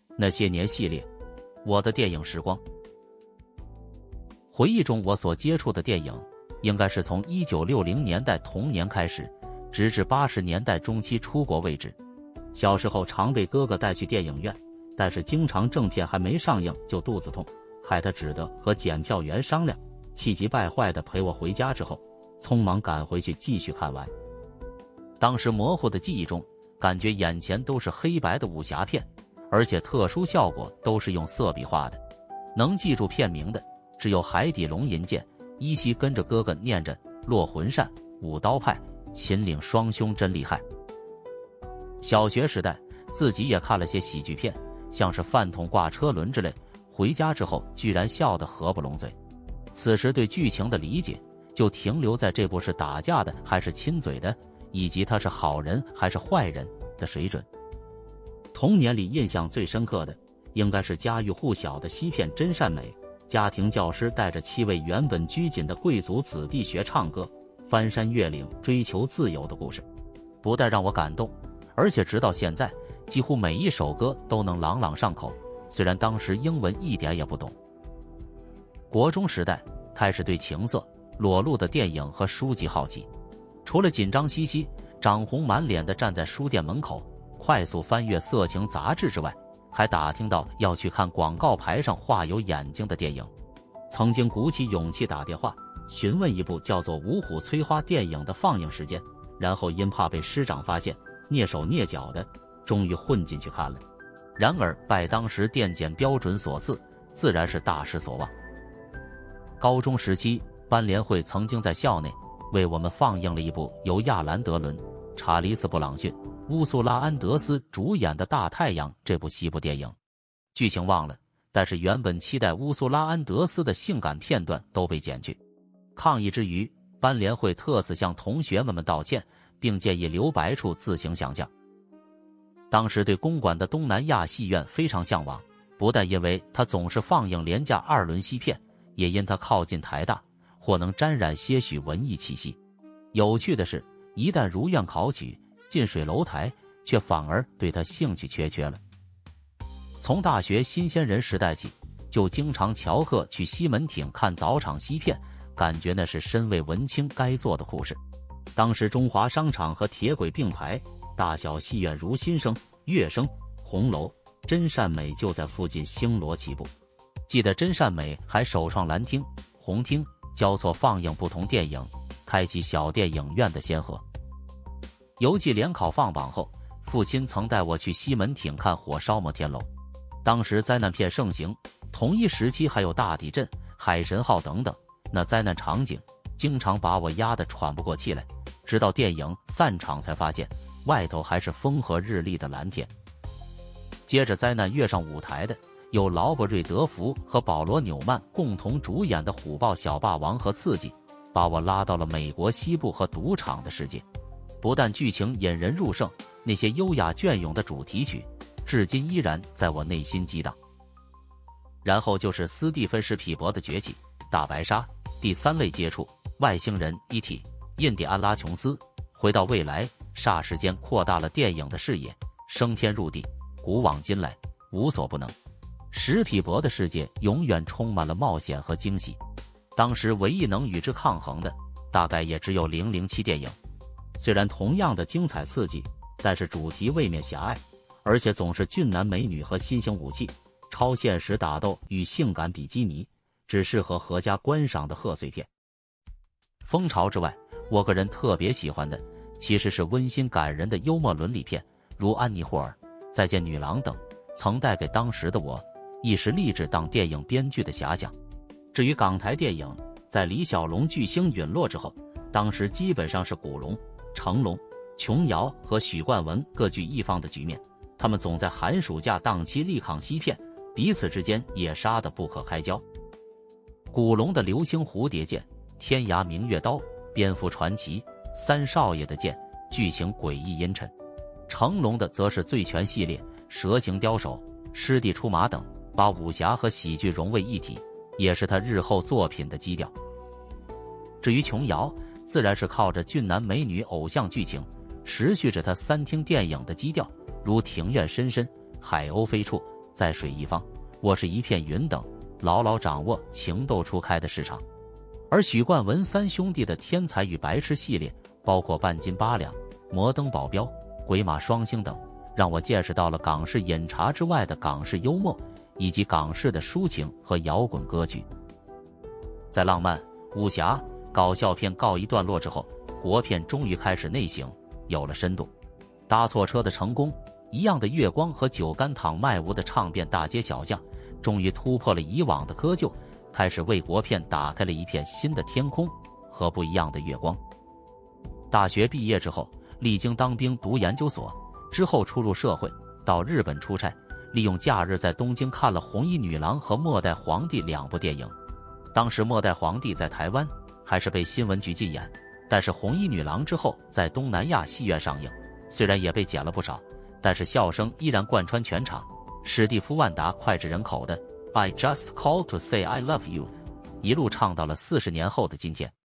那些年系列，我的电影时光。回忆中我所接触的电影，应该是从1960年代童年开始，直至80年代中期出国为止。小时候常被哥哥带去电影院，但是经常正片还没上映就肚子痛，害他只得和检票员商量，气急败坏地陪我回家之后，匆忙赶回去继续看完。当时模糊的记忆中，感觉眼前都是黑白的武侠片，而且特殊效果都是用色笔画的，能记住片名的只有海底龙吟剑，依稀跟着哥哥念着落魂扇、武刀派、秦岭双凶真厉害。小学时代自己也看了些喜剧片，像是饭桶挂车轮之类，回家之后居然笑得合不拢嘴。此时对剧情的理解就停留在这部是打架的还是亲嘴的，以及他是好人还是坏人的水准。童年里印象最深刻的应该是家喻户晓的西片《真善美》，家庭教师带着7位原本拘谨的贵族子弟学唱歌，翻山越岭追求自由的故事，不但让我感动，而且直到现在几乎每一首歌都能朗朗上口，虽然当时英文一点也不懂。国中时代开始对情色、裸露的电影和书籍好奇，除了紧张兮兮、涨红满脸的站在书店门口快速翻阅色情杂志之外，还打听到要去看广告牌上画有眼睛的电影。曾经鼓起勇气打电话询问一部叫做《五虎催花》电影的放映时间，然后因怕被师长发现，蹑手蹑脚的终于混进去看了。然而拜当时电检标准所赐，自然是大失所望。高中时期，班联会曾经在校内为我们放映了一部由亚兰·德伦、查理斯·布朗逊、乌苏拉·安德斯主演的《大太阳》这部西部电影。剧情忘了，但是原本期待乌苏拉·安德斯的性感片段都被剪去。抗议之余，班联会特此向同学们道歉，并建议留白处自行想象。当时对公馆的东南亚戏院非常向往，不但因为它总是放映廉价2轮西片，也因它靠近台大，或能沾染些许文艺气息。有趣的是，一旦如愿考取，近水楼台，却反而对他兴趣缺了。从大学新鲜人时代起，就经常翘课去西门町看早场西片，感觉那是身为文青该做的酷事。当时中华商场和铁轨并排，大小戏院如新生、乐声、红楼、真善美就在附近星罗棋布。记得真善美还首创蓝厅、红厅交错放映不同电影，开启小电影院的先河。游记联考放榜后，父亲曾带我去西门町看《火烧摩天楼》。当时灾难片盛行，同一时期还有大地震、海神号等等，那灾难场景经常把我压得喘不过气来。直到电影散场才发现，外头还是风和日丽的蓝天。接着灾难跃上舞台的有劳勃瑞德福和保罗纽曼共同主演的《虎豹小霸王》和《刺激》，把我拉到了美国西部和赌场的世界。不但剧情引人入胜，那些优雅隽永的主题曲至今依然在我内心激荡。然后就是斯蒂芬史匹伯的崛起，大白鲨、第三类接触、外星人、E.T., 印第安拉琼斯、回到未来，霎时间扩大了电影的视野，升天入地，古往今来无所不能。史匹伯的世界永远充满了冒险和惊喜，当时唯一能与之抗衡的大概也只有007电影。虽然同样的精彩刺激，但是主题未免狭隘，而且总是俊男美女和新型武器，超现实打斗与性感比基尼，只适合合家观赏的贺岁片。风潮之外，我个人特别喜欢的其实是温馨感人的幽默伦理片，如安妮霍尔、再见女郎等，曾带给当时的我一时立志当电影编剧的遐想。至于港台电影，在李小龙巨星陨落之后，当时基本上是古龙、成龙、琼瑶和许冠文各据一方的局面，他们总在寒暑假档期力抗西片，彼此之间也杀得不可开交。古龙的流星蝴蝶剑、天涯明月刀、蝙蝠传奇、三少爷的剑，剧情诡异阴沉。成龙的则是醉拳系列、蛇形刁手、师弟出马等，把武侠和喜剧融为一体，也是他日后作品的基调。至于琼瑶，自然是靠着俊男美女偶像剧情，持续着他三厅电影的基调，如庭院深深、海鸥飞处、 在水一方，我是一片云等，牢牢掌握情窦初开的市场。而许冠文三兄弟的天才与白痴系列，包括半斤八两、摩登保镖、鬼马双星等，让我见识到了港式饮茶之外的港式幽默，以及港式的抒情和摇滚歌曲。在浪漫、武侠、搞笑片告一段落之后，国片终于开始内省，有了深度。搭错车的成功，一样的月光和酒干倘卖无的唱遍大街小巷，终于突破了以往的窠臼，开始为国片打开了一片新的天空和不一样的月光。大学毕业之后，历经当兵读研究所，之后出入社会，到日本出差，利用假日在东京看了《红衣女郎》和《末代皇帝》2部电影。当时《末代皇帝》在台湾还是被新闻局禁演，但是《红衣女郎》之后在东南亚戏院上映，虽然也被剪了不少，但是笑声依然贯穿全场。史蒂夫·万达脍炙人口的 I just called to say I love you 一路唱到了40年后的今天。